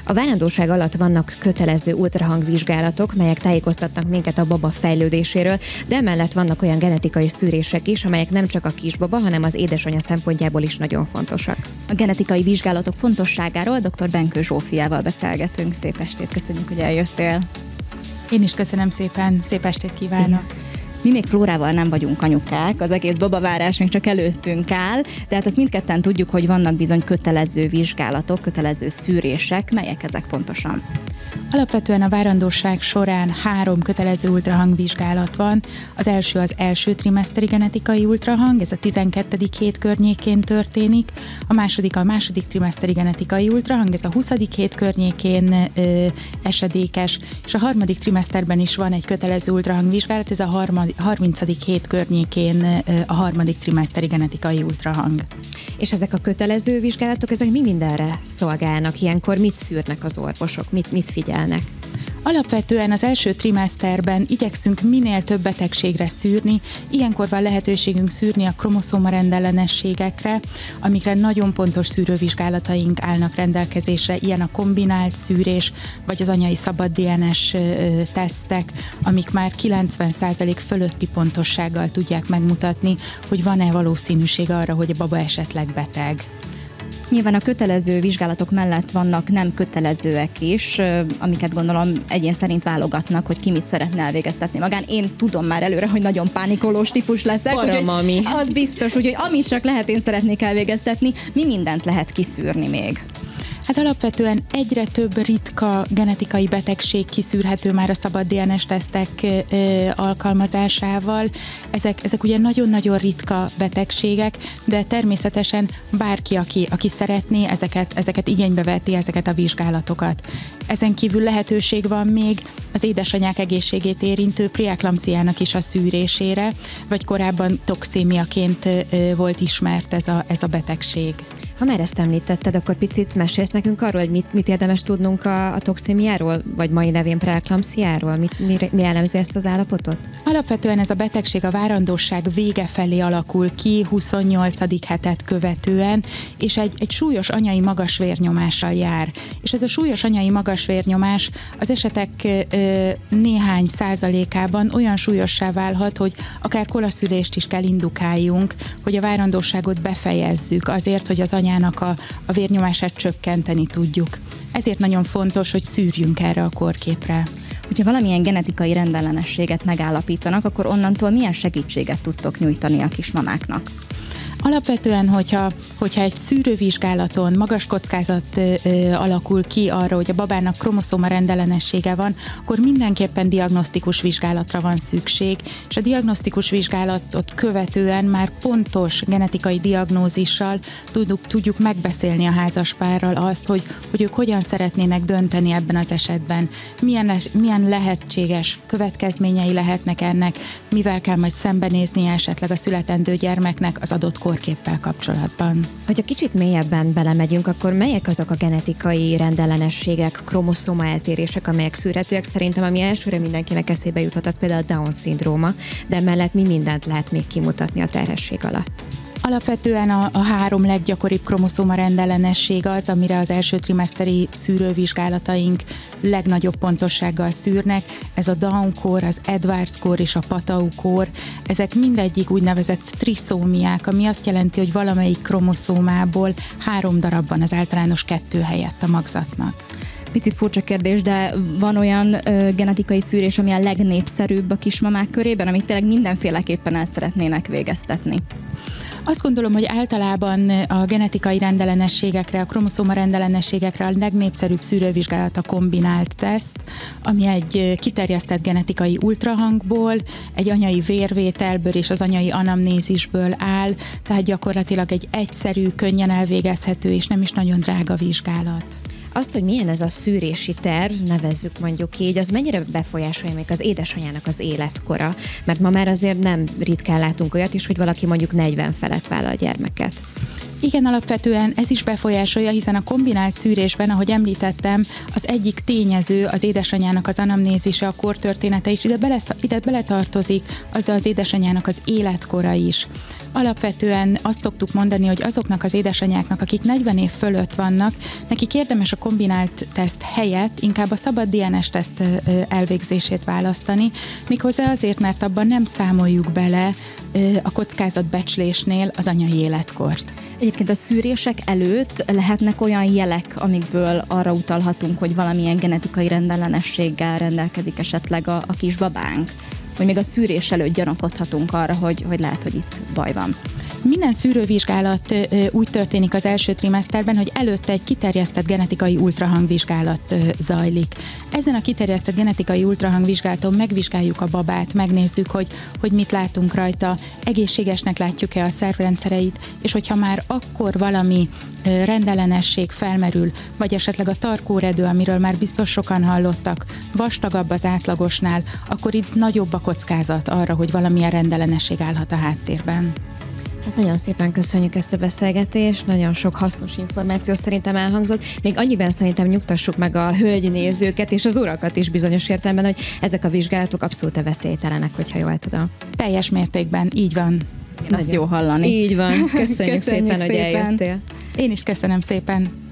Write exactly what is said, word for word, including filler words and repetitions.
A várandóság alatt vannak kötelező ultrahangvizsgálatok, melyek tájékoztatnak minket a baba fejlődéséről, de emellett vannak olyan genetikai szűrések is, amelyek nem csak a kisbaba, hanem az édesanyja szempontjából is nagyon fontosak. A genetikai vizsgálatok fontosságáról dr. Benkő Zsófiával beszélgetünk. Szép estét, köszönjük, hogy eljöttél. Én is köszönöm szépen, szép estét kívánok! Szia. Mi még Flórával nem vagyunk anyukák, az egész babavárás még csak előttünk áll, de hát azt mindketten tudjuk, hogy vannak bizony kötelező vizsgálatok, kötelező szűrések. Melyek ezek pontosan? Alapvetően a várandóság során három kötelező ultrahangvizsgálat van. Az első az első trimeszteri genetikai ultrahang, ez a tizenkettedik hét környékén történik. A második a második trimeszteri genetikai ultrahang, ez a huszadik hét környékén ö, esedékes, és a harmadik trimeszterben is van egy kötelező ultrahangvizsgálat, ez a harmad, harmincadik hét környékén ö, a harmadik trimeszteri genetikai ultrahang. És ezek a kötelező vizsgálatok, ezek mi mindenre szolgálnak? Ilyenkor mit szűrnek az orvosok? Mit, mit figyelnek? Alapvetően az első trimeszterben igyekszünk minél több betegségre szűrni, ilyenkor van lehetőségünk szűrni a kromoszómarendellenességekre, amikre nagyon pontos szűrővizsgálataink állnak rendelkezésre, ilyen a kombinált szűrés, vagy az anyai szabad dé en es tesztek, amik már kilencven százalék fölötti pontossággal tudják megmutatni, hogy van-e valószínűség arra, hogy a baba esetleg beteg. Nyilván a kötelező vizsgálatok mellett vannak nem kötelezőek is, amiket gondolom egyén szerint válogatnak, hogy ki mit szeretne elvégeztetni magán. Én tudom már előre, hogy nagyon pánikolós típus leszek. Paramami. Az biztos, úgyhogy amit csak lehet, én szeretnék elvégeztetni. Mi mindent lehet kiszűrni még? Hát alapvetően egyre több ritka genetikai betegség kiszűrhető már a szabad dé en es tesztek ö, alkalmazásával. Ezek, ezek ugye nagyon-nagyon ritka betegségek, de természetesen bárki, aki, aki szeretné, ezeket, ezeket igénybe veheti, ezeket a vizsgálatokat. Ezen kívül lehetőség van még az édesanyák egészségét érintő preeklampsziának is a szűrésére, vagy korábban toxémiaként ö, volt ismert ez a, ez a betegség. Ha már ezt említetted, akkor picit mesélsz nekünk arról, hogy mit, mit érdemes tudnunk a, a toxémiáról, vagy mai nevén preeklampsziáról? Mit, mi, mi jellemzi ezt az állapotot? Alapvetően ez a betegség a várandóság vége felé alakul ki, huszonnyolcadik hetet követően, és egy, egy súlyos anyai magasvérnyomással jár. És ez a súlyos anyai magasvérnyomás az esetek ö, néhány százalékában olyan súlyossá válhat, hogy akár kolaszülést is kell indukáljunk, hogy a várandóságot befejezzük azért, hogy az anyának a, a vérnyomását csökkenteni tudjuk. Ezért nagyon fontos, hogy szűrjünk erre a kórképre. Hogyha valamilyen genetikai rendellenességet megállapítanak, akkor onnantól milyen segítséget tudtok nyújtani a kismamáknak? Alapvetően, hogyha, hogyha egy szűrővizsgálaton magas kockázat ö, ö, alakul ki arra, hogy a babának kromoszóma rendellenessége van, akkor mindenképpen diagnosztikus vizsgálatra van szükség, és a diagnosztikus vizsgálatot követően már pontos genetikai diagnózissal tudjuk, tudjuk megbeszélni a házaspárral azt, hogy, hogy ők hogyan szeretnének dönteni ebben az esetben, milyen, milyen lehetséges következményei lehetnek ennek, mivel kell majd szembenéznie esetleg a születendő gyermeknek az adott kórképpel kapcsolatban. Hogyha kicsit mélyebben belemegyünk, akkor melyek azok a genetikai rendellenességek, kromoszóma eltérések, amelyek szűrhetőek? Szerintem ami elsőre mindenkinek eszébe juthat, az például a Down-szindróma, de mellett mi mindent lehet még kimutatni a terhesség alatt? Alapvetően a, a három leggyakoribb kromoszóma rendellenesség az, amire az első trimeszteri szűrővizsgálataink legnagyobb pontossággal szűrnek. Ez a Down-kór, az Edwards-kór és a Patau-kór. Ezek mindegyik úgynevezett triszómiák, ami azt jelenti, hogy valamelyik kromoszómából három darab van az általános kettő helyett a magzatnak. Picit furcsa kérdés, de van olyan ö, genetikai szűrés, ami a legnépszerűbb a kismamák körében, amit tényleg mindenféleképpen el szeretnének végeztetni? Azt gondolom, hogy általában a genetikai rendellenességekre, a kromoszóma rendellenességekre a legnépszerűbb szűrővizsgálat a kombinált teszt, ami egy kiterjesztett genetikai ultrahangból, egy anyai vérvételből és az anyai anamnézisből áll, tehát gyakorlatilag egy egyszerű, könnyen elvégezhető és nem is nagyon drága vizsgálat. Azt, hogy milyen ez a szűrési terv, nevezzük mondjuk így, az mennyire befolyásolja még az édesanyának az életkora? Mert ma már azért nem ritkán látunk olyat is, hogy valaki mondjuk negyven felett vállal gyermeket. Igen, alapvetően ez is befolyásolja, hiszen a kombinált szűrésben, ahogy említettem, az egyik tényező az édesanyának az anamnézise, a kortörténete is, ide, bele, ide beletartozik az az édesanyának az életkora is. Alapvetően azt szoktuk mondani, hogy azoknak az édesanyáknak, akik negyven év fölött vannak, nekik érdemes a kombinált teszt helyett inkább a szabad dé en es teszt elvégzését választani, méghozzá azért, mert abban nem számoljuk bele a kockázatbecslésnél az anyai életkort. Egyébként a szűrések előtt lehetnek olyan jelek, amikből arra utalhatunk, hogy valamilyen genetikai rendellenességgel rendelkezik esetleg a, a kisbabánk? Hogy még a szűrés előtt gyanakodhatunk arra, hogy, hogy lehet, hogy itt baj van. Minden szűrővizsgálat úgy történik az első trimeszterben, hogy előtte egy kiterjesztett genetikai ultrahangvizsgálat zajlik. Ezen a kiterjesztett genetikai ultrahangvizsgálaton megvizsgáljuk a babát, megnézzük, hogy, hogy mit látunk rajta, egészségesnek látjuk-e a szervrendszereit, és hogyha már akkor valami rendellenesség felmerül, vagy esetleg a tarkóredő, amiről már biztos sokan hallottak, vastagabb az átlagosnál, akkor itt nagyobb a kockázat arra, hogy valamilyen rendellenesség állhat a háttérben. Hát nagyon szépen köszönjük ezt a beszélgetést, nagyon sok hasznos információ szerintem elhangzott. Még annyiben szerintem nyugtassuk meg a hölgynézőket és az urakat is bizonyos értelemben, hogy ezek a vizsgálatok abszolút veszélytelenek, hogyha jól tudom. Teljes mértékben, így van. Azt jó hallani. Így van. Köszönjük, Köszönjük szépen, szépen, hogy eljöttél. Én is köszönöm szépen.